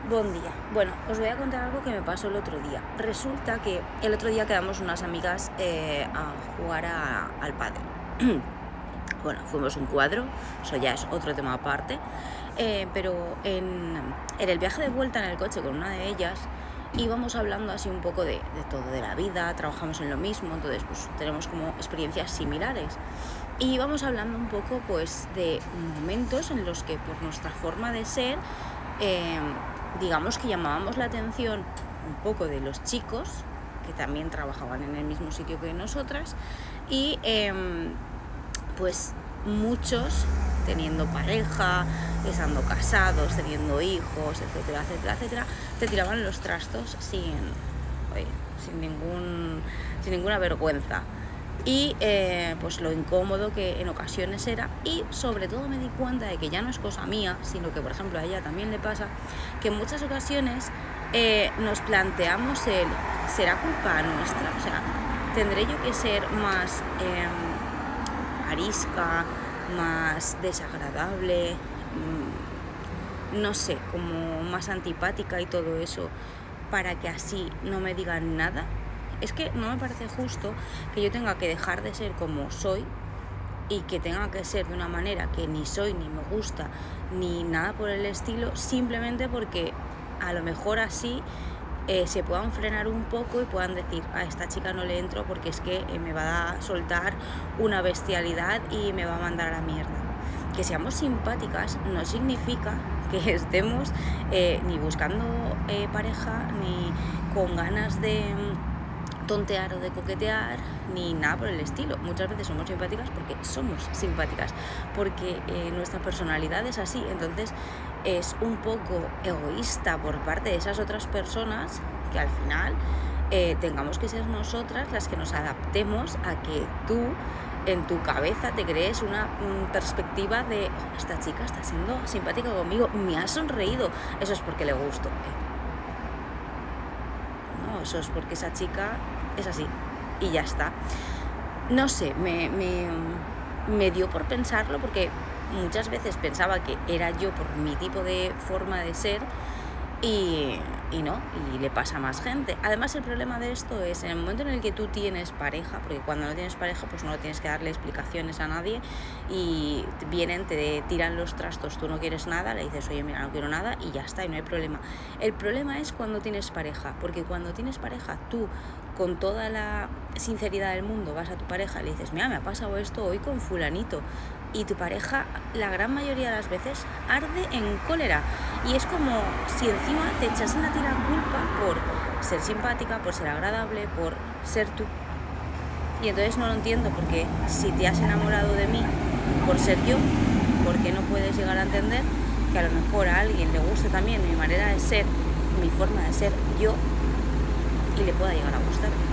Buen día. Bueno, os voy a contar algo que me pasó el otro día. Resulta que el otro día quedamos unas amigas a jugar al pádel. Bueno, fuimos un cuadro, eso ya es otro tema aparte, pero en el viaje de vuelta en el coche con una de ellas íbamos hablando así un poco de todo, de la vida, trabajamos en lo mismo, entonces pues tenemos como experiencias similares. Y íbamos hablando un poco pues de momentos en los que por nuestra forma de ser, eh, digamos que llamábamos la atención un poco de los chicos que también trabajaban en el mismo sitio que nosotras y pues muchos teniendo pareja, estando casados, teniendo hijos, etcétera, etcétera, etcétera, te tiraban los trastos sin ninguna vergüenza. Y pues lo incómodo que en ocasiones era, y sobre todo me di cuenta de que ya no es cosa mía, sino que por ejemplo a ella también le pasa, que en muchas ocasiones nos planteamos ¿será culpa nuestra? O sea, ¿tendré yo que ser más arisca, más desagradable, no sé, como más antipática y todo eso, para que así no me digan nada? Es que no me parece justo que yo tenga que dejar de ser como soy y que tenga que ser de una manera que ni soy, ni me gusta, ni nada por el estilo, simplemente porque a lo mejor así se puedan frenar un poco y puedan decir: a esta chica no le entro porque es que me va a soltar una bestialidad y me va a mandar a la mierda. Que seamos simpáticas no significa que estemos ni buscando pareja, ni con ganas de tontear o de coquetear, ni nada por el estilo. Muchas veces somos simpáticas porque somos simpáticas, porque nuestra personalidad es así. Entonces es un poco egoísta por parte de esas otras personas que al final tengamos que ser nosotras las que nos adaptemos a que tú en tu cabeza te crees una perspectiva de: esta chica está siendo simpática conmigo, me ha sonreído, eso es porque le gusto. No, eso es porque esa chica es así y ya está. No sé, me dio por pensarlo, porque muchas veces pensaba que era yo por mi tipo de forma de ser y no, y le pasa a más gente. Además, el problema de esto es en el momento en el que tú tienes pareja, porque cuando no tienes pareja pues no tienes que darle explicaciones a nadie y vienen, te tiran los trastos, tú no quieres nada, le dices: oye, mira, no quiero nada, y ya está, y no hay problema. El problema es cuando tienes pareja, porque cuando tienes pareja tú, con toda la sinceridad del mundo, vas a tu pareja y le dices: mira, me ha pasado esto hoy con fulanito, y tu pareja la gran mayoría de las veces arde en cólera, y es como si encima te echasen a ti la culpa por ser simpática, por ser agradable, por ser tú. Y entonces no lo entiendo, porque si te has enamorado de mí por ser yo, ¿por qué no puedes llegar a entender que a lo mejor a alguien le guste también mi manera de ser, mi forma de ser yo, y le pueda llegar a gustar?